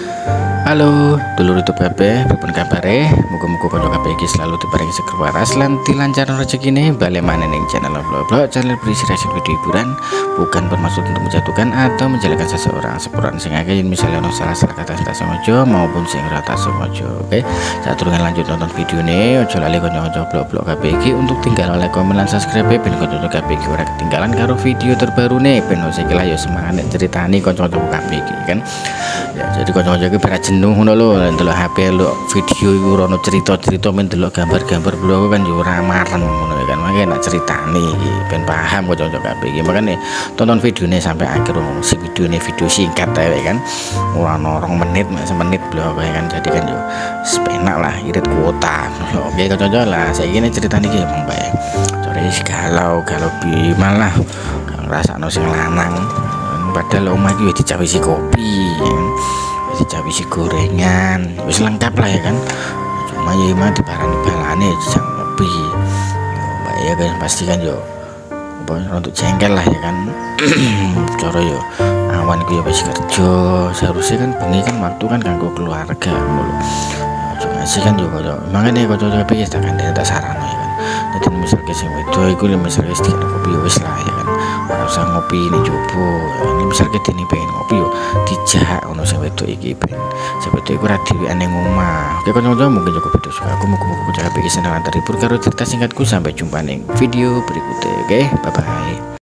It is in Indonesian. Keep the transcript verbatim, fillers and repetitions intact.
Halo, dulur itu Babe, pripun kabare? Muga-muga kanca kabeh iki selalu diparingi seger waras lan dilancarno rezekine. Bali maneh ning channel vlog-vlog, channel berisi hasil video hiburan, bukan bermaksud untuk menjatuhkan atau menjelekkan seseorang. Sepurane sing akeh yen misalnya ono salah-salah kata tak sengaja maupun sing ora tak sengaja. Oke, saturungan lanjut nonton videone, aja lali kanca-kanca vlog-vlog kabeh iki untuk tinggal like, komen lan subscribe ben kanca-kanca kabeh iki ora ketinggalan karo video terbarune. Ben iki lah ya semangat nek ceritani kanca-kanca kabeh iki kan. Ya, jadi kanca-kanca iki berat jenuh ngono lho, ndelok H P lho video iku ora ono cerita-cerita men ndelok gambar-gambar blog kan yo ora marem ngono kan. Makane nak ceritani iki ben paham kanca-kanca kabeh iki. Makane tonton videone sampai akhir si videone video singkat ae kan. Ora ono rong menit mek semenit blog kan. Jadi kan yo sepenak lah irit kuota. Oke kanca-kanca lah saiki nek ceritani iki emang bae. Sore galau galau bi malah ngrasakno sing lanang. Padahal omah iki wis dicawisi kopi ya kan? Wis dicawisi gorengan, wis lengkap lah ya kan. Cuma ya emang diparani balane jam kopi yo mbak ya kan pasti kan yo untuk jengkel lah ya kan. Cara yo awan ku ya wis kerja, seharusnya kan bengi kan waktu kan kanggo keluarga ngono. Cuma sih kan yo koyo mangane kanca kabeh ya tak kandhane tak sarano ya kan. Dadi misalke sing wedo iku misalke sedikit kopi wis lah ya kan. Ora usah ngopi ini coba. Ini misalke dene pengen ngopi yo dijak ono sing wedok iki ben. Sebetulnya iku ora dhewean ning omah. Oke kanca-kanca mungkin cukup video suka aku muga-muga kanca kabeh seneng terhibur karo cerita singkatku. Sampai jumpa ning video berikutnya. Oke, bye bye.